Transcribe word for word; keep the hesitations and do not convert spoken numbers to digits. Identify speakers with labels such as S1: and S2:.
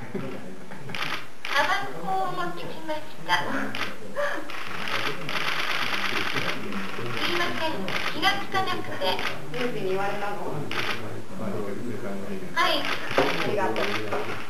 S1: タバコを持ってきました。すいません、気がつかなくて。
S2: ミュージに言われたの？
S1: はい。
S2: ありがとう。